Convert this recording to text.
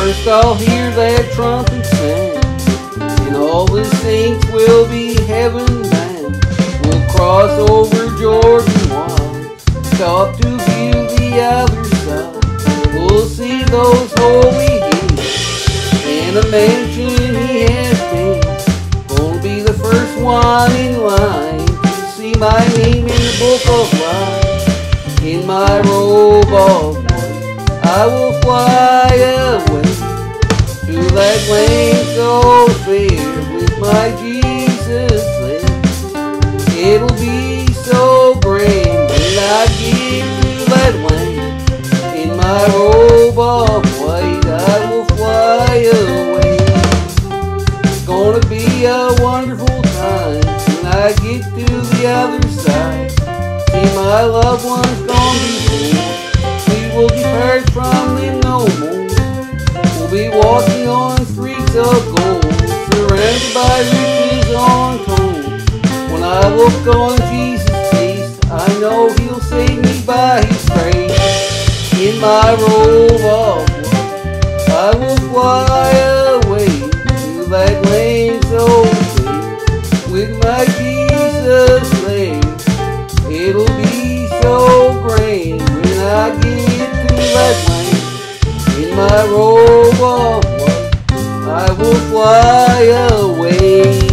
First I'll hear that trumpet sound, and all the saints will be heaven bound. We'll cross over Jordan wide, stop to view the other side. We'll see those holy gates, and a mansion he has made. Gonna be the first one in line to see my name in the book of life. In my robe of white, I will fly away to that land so fair with my Jesus there. It'll be so grand when I get to that land. In my robe of white, I will fly away. It's gonna be a wonderful time when I get to the other side. See, my loved ones gone before, we will depart from them no more. We'll be walking on streets of gold, surrounded by riches untold. When I look on Jesus' face, I know he'll save me by his grace. In my robe of white, I will fly away to that land so fair with my Jesus there. It'll be so grand when I get to that land. In my robe of white, I will fly away.